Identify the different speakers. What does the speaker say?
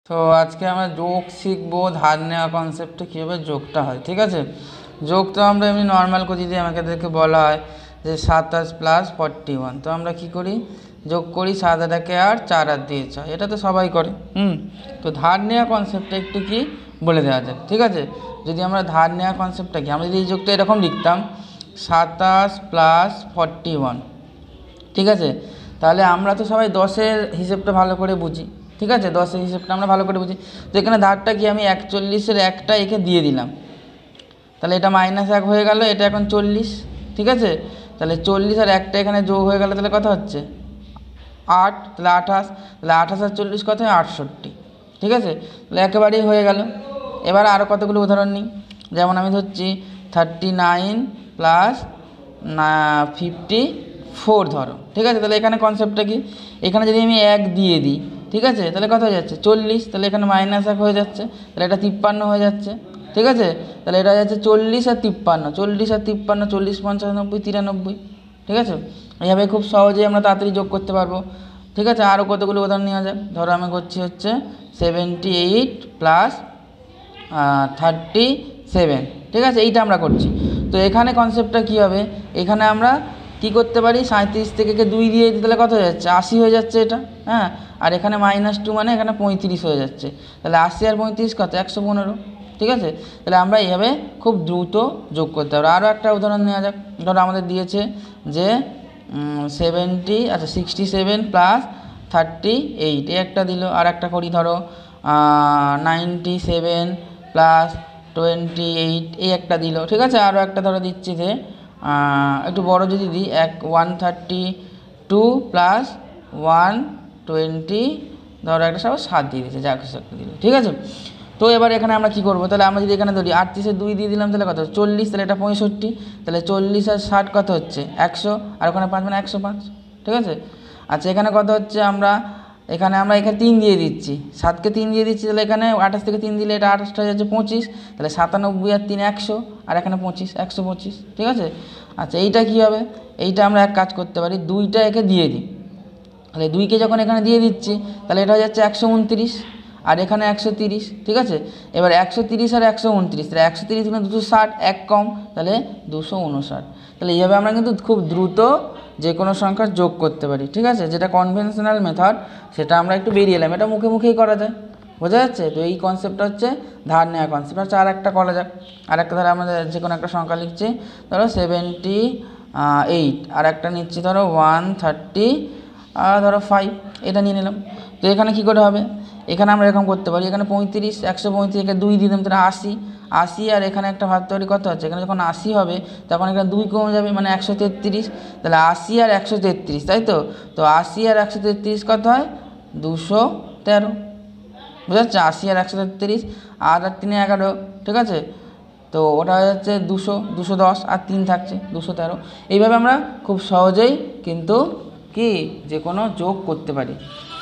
Speaker 1: তো আজকে আমরা যোগ শিখবো, ধার নেওয়া কনসেপ্টে কীভাবে যোগটা হয়। ঠিক আছে, যোগ তো আমরা এমনি নর্মাল করি, যে আমাদেরকে বলা হয় যে 27 + 41। তো আমরা কি করি, যোগ করি 7 আর 1 8, 4 আর 2 6, এটা তো সবাই করে। তো ধার নেওয়া কনসেপ্টটা একটু কি বলে দেওয়া যাক। ঠিক আছে, যদি আমরা ধার নেওয়া কনসেপ্টটা কি, আমরা যদি এই যোগটা এরকম লিখতাম 27 + 41, ঠিক আছে, তাহলে আমরা তো সবাই 10-এর হিসেবটা ভালো করে বুঝি। ঠিক আছে, 10-এর হিসেবটা আমরা ভালো করে বুঝি। তো এখানে ধারটা কি, আমি 41-এর একটা একে দিয়ে দিলাম, তাহলে এটা -1 হয়ে গেল, এটা এখন 40। ঠিক আছে, তাহলে 40 আর একটা এখানে যোগ হয়ে গেল, তাহলে কত হচ্ছে 8, তাহলে 28, তাহলে 28 আর 40 কত হয় 68। ঠিক আছে, তাহলে একেবারেই হয়ে গেল। এবার আরও কতগুলো উদাহরণ নিই, যেমন আমি ধরছি 39 + 54 ধরো। ঠিক আছে, তাহলে এখানে কনসেপ্টটা কি, এখানে যদি আমি 1 দিয়ে দিই, ঠিক আছে, তাহলে কত হয়ে যাচ্ছে 40, তাহলে এখানে -1 হয়ে যাচ্ছে, তাহলে এটা 53 হয়ে যাচ্ছে। ঠিক আছে, তাহলে এটা হয়ে যাচ্ছে 40 আর 53, 40 আর 53, 40 50 90 93। ঠিক আছে, এইভাবে খুব সহজেই আমরা তাড়াতাড়ি যোগ করতে পারবো। ঠিক আছে, আরও কতগুলো উদাহরণ নেওয়া যাক। ধরো আমি করছি হচ্ছে 78 + 37। ঠিক আছে, এইটা আমরা করছি। তো এখানে কনসেপ্টটা কী হবে, এখানে আমরা কি করতে পারি, 37 থেকে 2 দিয়ে দিই, তাহলে কত হয়ে যাচ্ছে 80 হয়ে যাচ্ছে এটা। হ্যাঁ, আর এখানে -2 মানে এখানে 35 হয়ে যাচ্ছে, তাহলে 80 আর 35 কত 115। ঠিক আছে, তাহলে আমরা এইভাবে খুব দ্রুত যোগ করতে পারবো। আরও একটা উদাহরণ নেওয়া যাক। ধরো আমাদের দিয়েছে যে 67 + 38, এই একটা দিল। আর একটা করি, ধরো 97 + 28, এই একটা দিল। ঠিক আছে, আরও একটা ধরো দিচ্ছি যে একটু বড় যদি দিই, 132 + 120, ধরো একটা সব 7 দিয়ে দিচ্ছে, যা কিছু একটা দিল। ঠিক আছে, তো এবার এখানে আমরা কী করবো, তাহলে আমরা যদি এখানে ধরি 38-এ 2 দিয়ে দিলাম, তাহলে কত 40, তাহলে এটা 65, তাহলে 40 আর 60 কত হচ্ছে 100, আর ওখানে 5 মানে 105। ঠিক আছে, আচ্ছা এখানে কত হচ্ছে, আমরা এখানে 3 দিয়ে দিচ্ছি, 7কে 3 দিয়ে দিচ্ছি, তাহলে এখানে 28 থেকে 3 দিলে এটা 28 হয়ে যাচ্ছে 25, তাহলে 97 আর 3 100, আর এখানে 25 125। ঠিক আছে, আচ্ছা এইটা কী হবে, এইটা আমরা এক কাজ করতে পারি, 2টা একে দিয়ে দিই, তাহলে 2কে যখন এখানে দিয়ে দিচ্ছি, তাহলে এটা হয়ে যাচ্ছে 129, আর এখানে 130। ঠিক আছে, এবার 130 আর 129, তাহলে 130 মানে 260, এক কম, তাহলে 259। তাহলে এইভাবে আমরা কিন্তু খুব দ্রুত যে কোনো সংখ্যা যোগ করতে পারি। ঠিক আছে, যেটা কনভেনশনাল মেথড, সেটা আমরা একটু বেরিয়ে এলাম, এটা মুখে মুখেই করা যায়, বোঝা যাচ্ছে। তো এই কনসেপ্টটা হচ্ছে ধার নেওয়া কনসেপ্ট। আচ্ছা আর একটা করা যাক, আর একটা ধরো আমাদের যে কোনো একটা সংখ্যা লিখছি, ধরো 78, আর একটা নিচ্ছি ধরো 130, ধরো 5, এটা নিয়ে নিলাম। তো এখানে কী করে হবে, এখানে আমরা এরকম করতে পারি, এখানে 35, 135 এখানে 2 দিয়ে দিলাম, তাহলে 80, আর এখানে একটা ভাবতে পারি কত হচ্ছে, এখানে যখন 80 হবে তখন এখানে 2 কমে যাবে, মানে 133, তাহলে 80 আর 133, তাই তো। তো 80 আর 133 কত হয় 213, বুঝা যাচ্ছে, 80 আর 133, আর 3 11। ঠিক আছে, তো ওটা হয়ে যাচ্ছে 200, 210, আর 3 থাকছে 213। এইভাবে আমরা খুব সহজেই কিন্তু কি যে কোনো যোগ করতে পারি।